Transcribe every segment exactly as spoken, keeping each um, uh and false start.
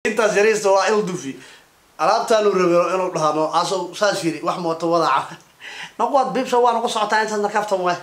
intaas yariista waa il dufi alaabtaanu rabiro inuu dhahano aso saashiri wax mooto wadaca naqwad bibsha waa noqo socotaa intaad nakaftan way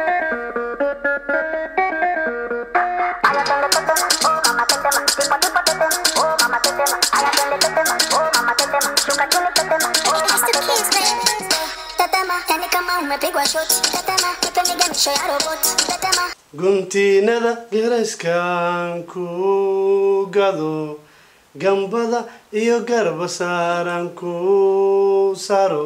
guntiinada gereskan ku gado gambada iyo garba saaran ku saro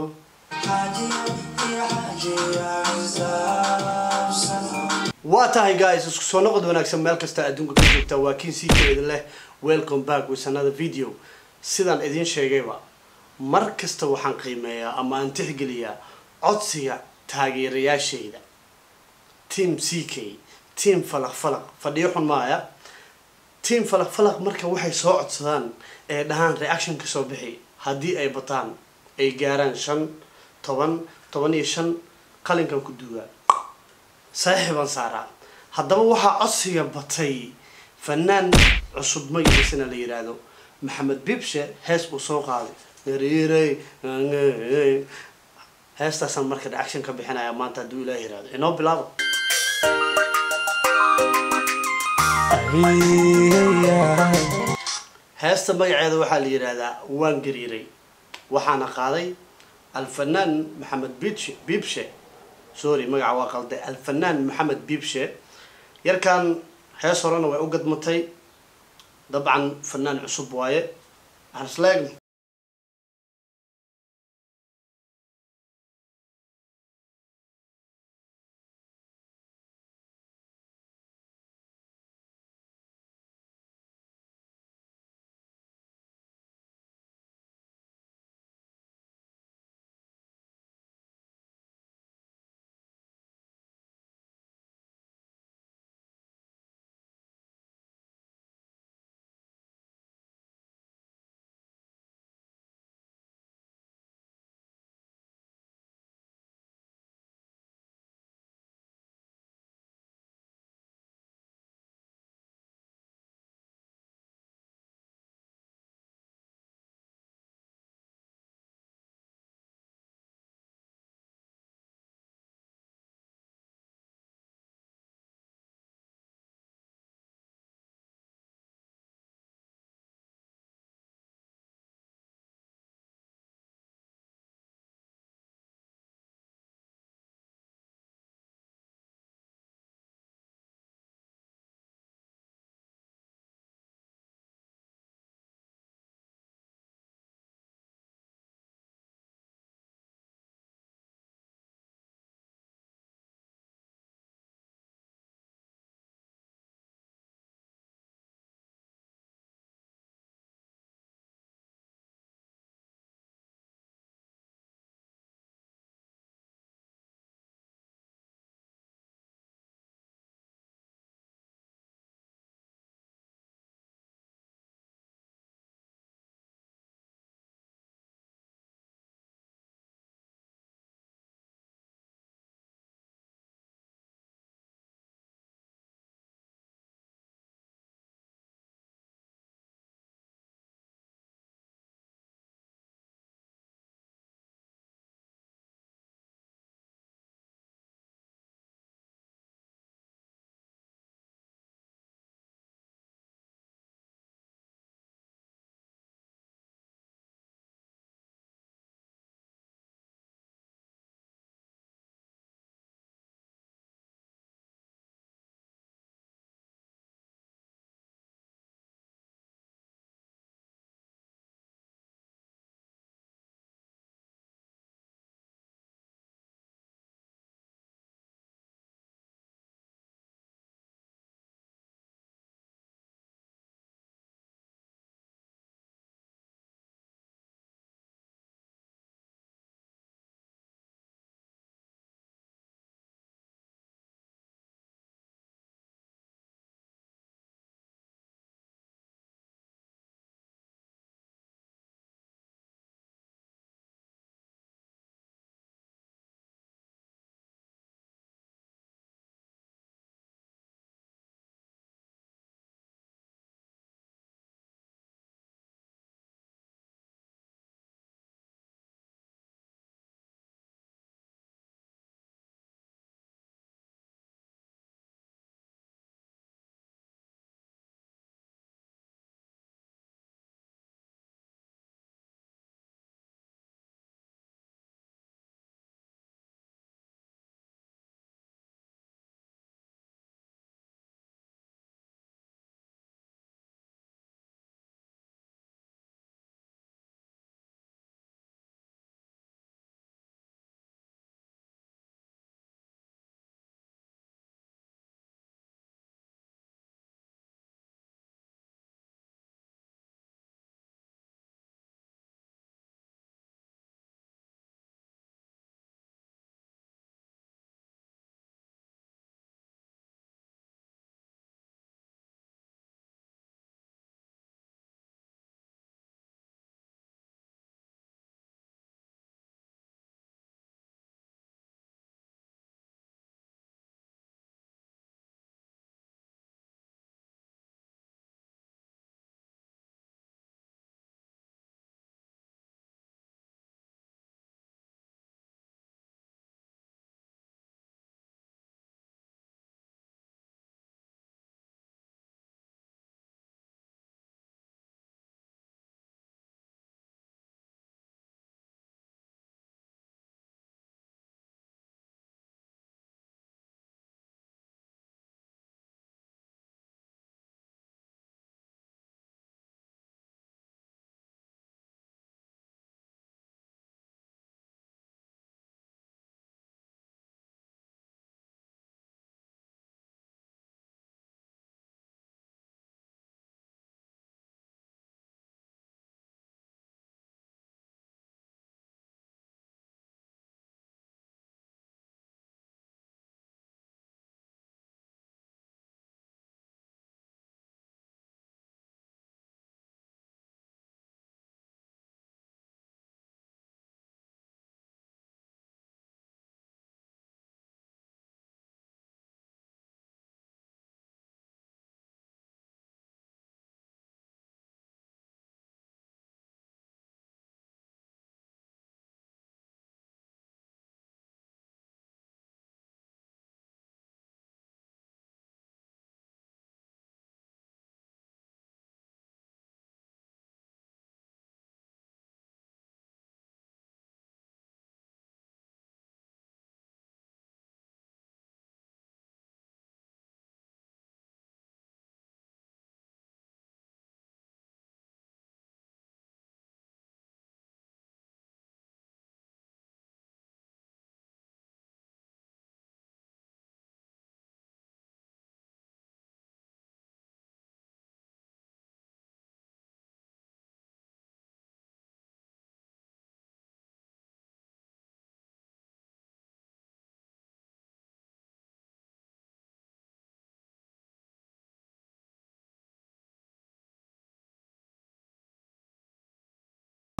waa tahay guys isku soo noqod wanaagsan meel kasta adduunka ka joogta waa kiin sii jeeda leh welcome back with another video sidaan idin sheegayba mar kasta waxaan qiimeeyaa ama aan tixgeliyaa codsiga taageerayaashayda team C K team falaq falaq fadhiyo xun maaya team falaq falaq marka waxay soo codsadaan ee dhahaan reaction ka soo bixi haddii ay bataan ay gaaraan shan toban toban iyo shan qalinkan ku duuga saaxiiban saara haddaba waxaa codsiga batay fanaan cusub magaciisana la yiraahdo maxamed bibshe hees uu soo qaaday nariiray heestaasan marka reaction ka bixinaya maanta hadduu ilaahay yiraahdo inoo bilaabo heesta magaceeda waxaa la yiraahdaa waan gariiray waxaana qaaday alfanaan maxamed bibshe sorry magaca waa qalday alfanaan maxamed bibshe yarkan hees horena way u gadmatay dabcan fanaan cusub waaye hasleeg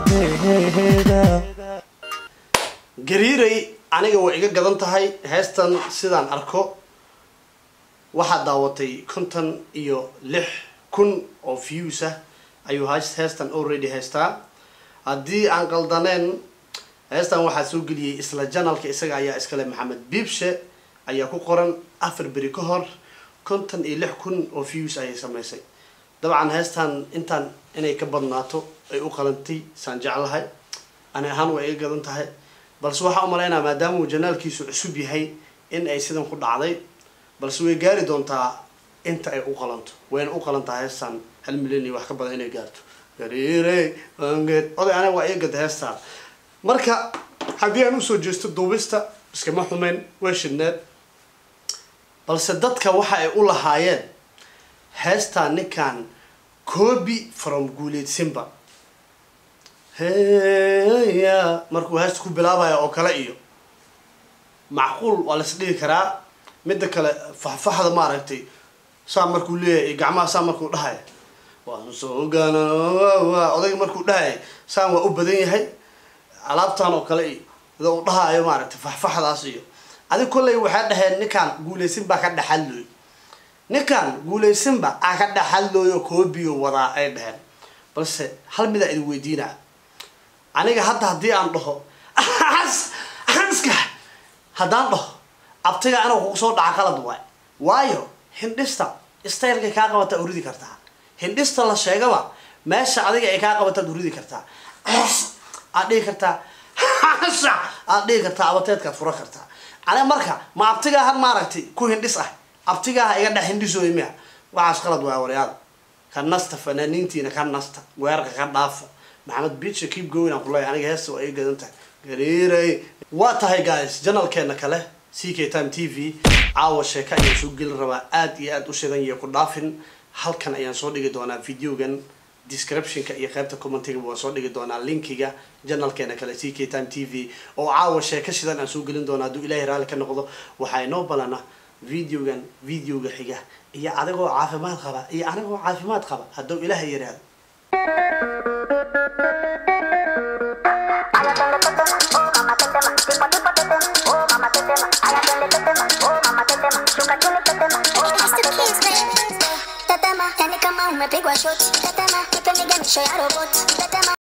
gariiray aniga way iga gadan tahay heestan sidaan arko waxa daawatay konton iyo lix kun oo views ah ayuu heestan already heestaa haddii aan qaldaneen heestan waxaa soo geliyay isla channelka isaga ayaa iskale Maxamed Biibshe ayaa ku qoran afar beri ka hor konton iyo lix kun oo views ayay samaysay dabcan heestan intaan inay ka badnaato ay u qalantay saan jeclahay ana ahaan way iga gadan tahay balse waxa u maleynaa maadaama uu janaalkiisu cusub yahay in ay sidan ku dhacday balse way gaari doontaa inta ay u qalanto wayna u qalantaa heestan hal milyan iyo wax ka badan inay gaarto gariiray angeed oday aniga waa iga gad heestan marka haddii aan usoo jeesto duubista iskama xumeyn way shidneed balse dadka waxa ay u lahaayeen heestan ninkan copy from Guuleed Simba heya markuu heesta ku bilaabaya oo kale iyo macquul waa la isdhihi karaa midda kale faxfaxda ma aragtay saa markuu leeyahay gacmaha saa markuu dhahay waa soo gaana odayga markuu dhahay saa waa u badan yahay alaabtan oo kale iyo uu dhahayo ma aragtay faxfaxdaas iyo adiga kulay waxa dhaheen ninkan Guuleed Simba ka dhaxalooy ninkan Guuleed Simba aa ka dhaxalooyo koobiyo wada ay dhaheen balse hal mid ay weydiinaa aniga hadda hadii aan dhaho hanska hadaan dhaho abtiga ana ku soo dhaca qalad waay waayo hindista style-ka ka qabata uridi kartaa hindista la sheegaba meesha adiga ay ka qabata uridi kartaa aad dhigi kartaa aad dhigi kartaa abateedka fura kartaa ana marka ma abtiga had ma aragtay ku hindis ah abtiga iga dhax hindiso imiya waxa qalad waay wariyaad kan nasta fanaaniintiina kan nasta weerka ka dhaafo Maxamed Biibshe keep going aan kulay aniga heesto ay gadan tahay gariiray waa tahay guys channelkeena kale C K Time T V caawa sheeka ayaan soo gelin rabaa aad iyo aad u shidan iyo ku dhaafin halkan ayaan soo dhigi doonaa videogan description-ka iyo qaybta comment-ga waan soo dhigi doonaa linkiga channelkeena kale C K Time T V oo caawa sheeka shidan aan soo gelin doonaa hadduu Ilaahay raali ka noqdo waxa inoo balana videogan videoga xiga iyo adigoo caafimaad qaba iyo anigoo caafimaad qaba hadduu Ilaahay yiraahdo Tetema, yani kama umepigwa shoti. Tetema, nipe nige nisho ya robot. Tetema